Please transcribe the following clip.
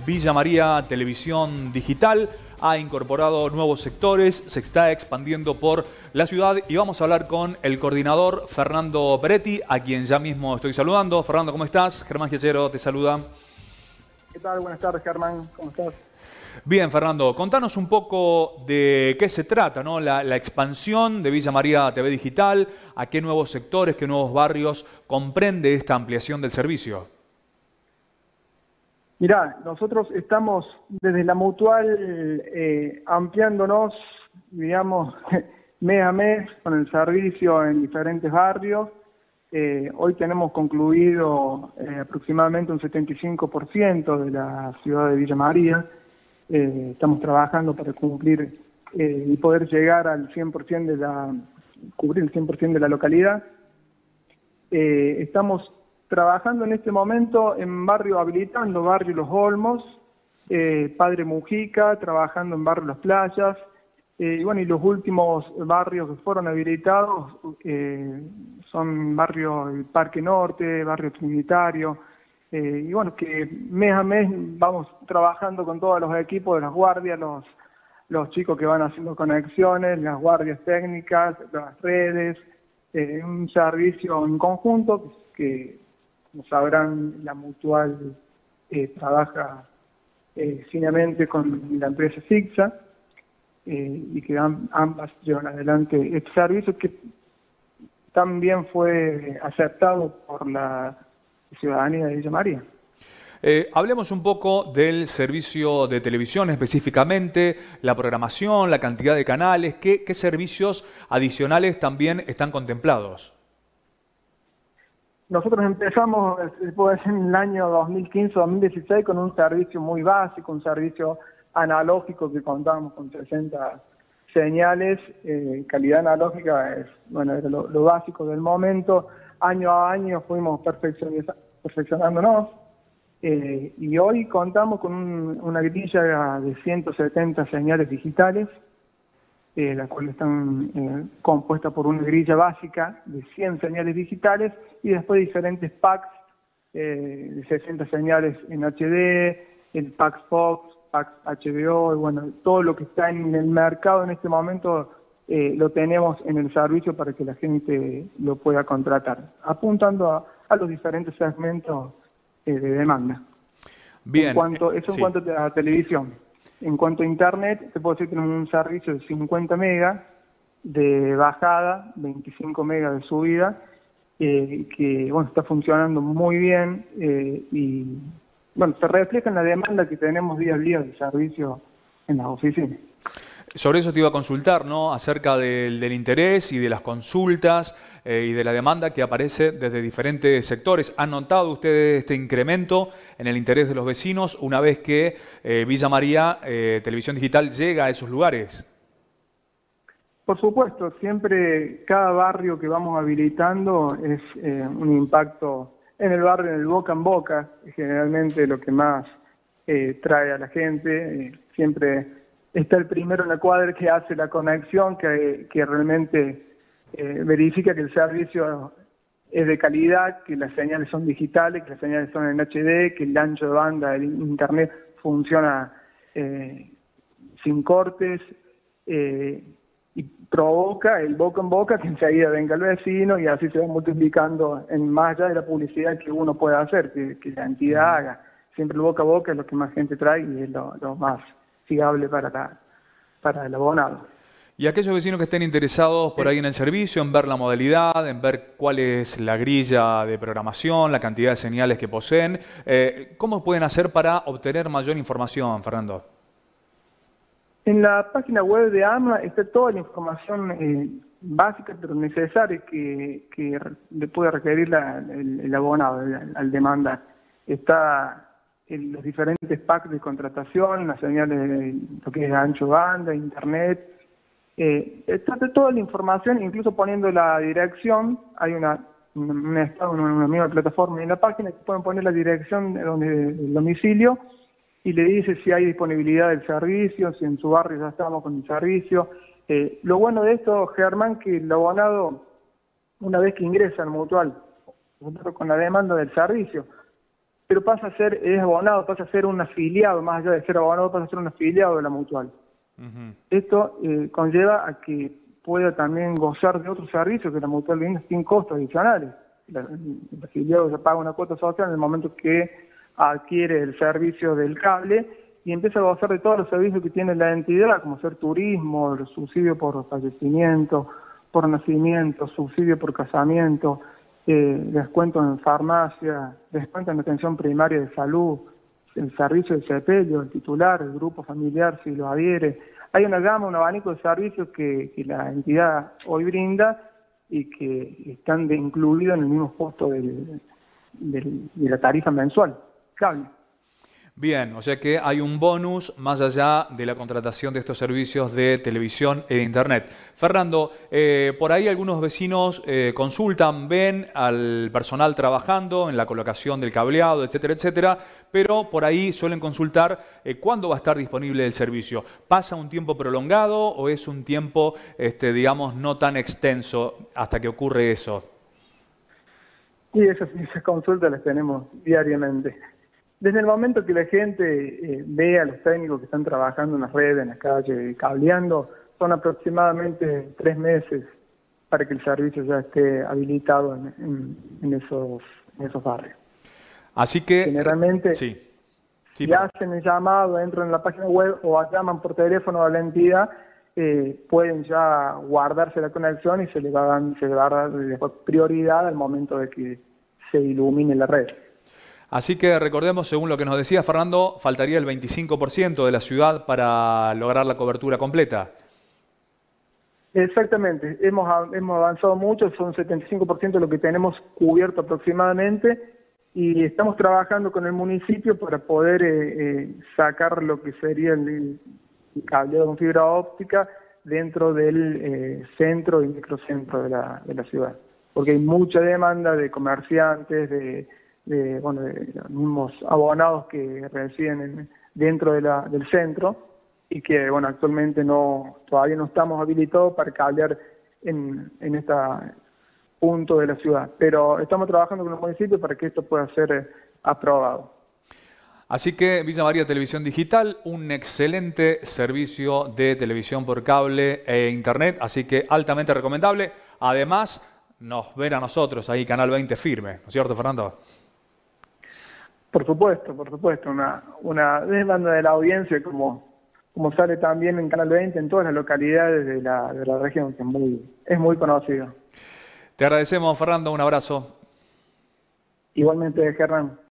Villa María Televisión Digital ha incorporado nuevos sectores, se está expandiendo por la ciudad y vamos a hablar con el coordinador Fernando Peretti, a quien ya mismo estoy saludando. Fernando, ¿cómo estás? Germán Giachero te saluda. ¿Qué tal? Buenas tardes, Germán. ¿Cómo estás? Bien, Fernando, contanos un poco de qué se trata, ¿no? La expansión de Villa María TV Digital, a qué nuevos sectores, qué nuevos barrios comprende esta ampliación del servicio. Mirá, nosotros estamos desde la Mutual ampliándonos, digamos, mes a mes con el servicio en diferentes barrios. Hoy tenemos concluido aproximadamente un 75% de la ciudad de Villa María. Estamos trabajando para cumplir y poder llegar al 100% cubrir el 100% de la localidad. Estamos trabajando en este momento en habilitando barrio Los Olmos, Padre Mujica, trabajando en barrio Las Playas, y bueno, y los últimos barrios que fueron habilitados son barrio el Parque Norte, barrio Trinitario, y bueno, que mes a mes vamos trabajando con todos los equipos de las guardias, los chicos que van haciendo conexiones, las guardias técnicas, las redes, un servicio en conjunto que como sabrán, la Mutual trabaja finamente con la empresa Sixa y que ambas llevan adelante este servicio que también fue aceptado por la ciudadanía de Villa María. Hablemos un poco del servicio de televisión específicamente, la programación, la cantidad de canales, qué servicios adicionales también están contemplados. Nosotros empezamos, en el año 2015-2016 con un servicio muy básico, un servicio analógico que contábamos con 60 señales. Calidad analógica es, bueno, era lo básico del momento. Año a año fuimos perfeccionándonos y hoy contamos con una grilla de 170 señales digitales, las cuales están compuestas por una grilla básica de 100 señales digitales y después diferentes packs de 60 señales en HD, el pack Fox, pack HBO, y bueno, todo lo que está en el mercado en este momento lo tenemos en el servicio para que la gente lo pueda contratar, apuntando a los diferentes segmentos de demanda. Bien. En cuanto a la televisión. En cuanto a internet, te puedo decir que tenemos un servicio de 50 megas de bajada, 25 megas de subida, que bueno, está funcionando muy bien y bueno, se refleja en la demanda que tenemos día a día de servicio en las oficinas. Sobre eso te iba a consultar, ¿no? Acerca del interés y de las consultas y de la demanda que aparece desde diferentes sectores. ¿Han notado ustedes este incremento en el interés de los vecinos una vez que Villa María Televisión Digital llega a esos lugares? Por supuesto, siempre cada barrio que vamos habilitando es un impacto en el barrio, en el boca en boca, generalmente lo que más trae a la gente. Siempre está el primero en la cuadra que hace la conexión, que realmente verifica que el servicio es de calidad, que las señales son digitales, que las señales son en HD, que el ancho de banda del internet funciona sin cortes, y provoca el boca en boca que enseguida venga el vecino y así se va multiplicando en más allá de la publicidad que uno pueda hacer, que la entidad haga. Siempre el boca a boca es lo que más gente trae y es lo más fiable para el abonado. Y aquellos vecinos que estén interesados por ahí en el servicio, en ver la modalidad, en ver cuál es la grilla de programación, la cantidad de señales que poseen, ¿cómo pueden hacer para obtener mayor información, Fernando? En la página web de AMA está toda la información básica pero necesaria que le puede requerir el abonado al demandar. Está los diferentes packs de contratación, las señales de lo que es ancho banda, internet. Está toda la información, incluso poniendo la dirección. Hay una misma plataforma en la página que pueden poner la dirección del domicilio y le dice si hay disponibilidad del servicio, si en su barrio ya estamos con el servicio. Lo bueno de esto, Germán, que el abonado, una vez que ingresa al Mutual, con la demanda del servicio, pero es abonado, pasa a ser un afiliado, más allá de ser abonado, pasa a ser un afiliado de la mutual. Esto conlleva a que pueda también gozar de otros servicios que la mutual brinda sin costos adicionales. El afiliado ya paga una cuota social en el momento que adquiere el servicio del cable y empieza a gozar de todos los servicios que tiene la entidad, como ser turismo, el subsidio por fallecimiento, por nacimiento, subsidio por casamiento, descuento en farmacia, descuento en atención primaria de salud, el servicio de sepelio, el titular, el grupo familiar si lo adhiere. Hay una gama, un abanico de servicios que la entidad hoy brinda y que están incluidos en el mismo costo de la tarifa mensual, cable. Bien, o sea que hay un bonus más allá de la contratación de estos servicios de televisión e internet. Fernando, por ahí algunos vecinos consultan, ven al personal trabajando en la colocación del cableado, etcétera, etcétera, pero por ahí suelen consultar cuándo va a estar disponible el servicio. ¿Pasa un tiempo prolongado o es un tiempo, digamos, no tan extenso hasta que ocurre eso? Y esas consultas las tenemos diariamente. Desde el momento que la gente ve a los técnicos que están trabajando en las redes, en las calles, cableando, son aproximadamente 3 meses para que el servicio ya esté habilitado en esos barrios. Así que generalmente si hacen el llamado, entran en la página web o llaman por teléfono a la entidad, pueden ya guardarse la conexión y se le va a dar después prioridad al momento de que se ilumine la red. Así que recordemos, según lo que nos decía Fernando, faltaría el 25% de la ciudad para lograr la cobertura completa. Exactamente, hemos avanzado mucho, son 75% lo que tenemos cubierto aproximadamente y estamos trabajando con el municipio para poder sacar lo que sería el cableado con fibra óptica dentro del centro y microcentro de la ciudad, porque hay mucha demanda de comerciantes, de los mismos abonados que residen dentro del centro y que actualmente todavía no estamos habilitados para cablear en este punto de la ciudad, pero estamos trabajando con los municipios para que esto pueda ser aprobado. Así que Villa María Televisión Digital, un excelente servicio de televisión por cable e internet, así que altamente recomendable. Además, nos ven a nosotros ahí, Canal 20 firme, ¿no es cierto, Fernando? Por supuesto, una demanda de la audiencia como sale también en Canal 20 en todas las localidades de la región, que es muy conocido. Te agradecemos, Fernando, un abrazo. Igualmente, Hernán.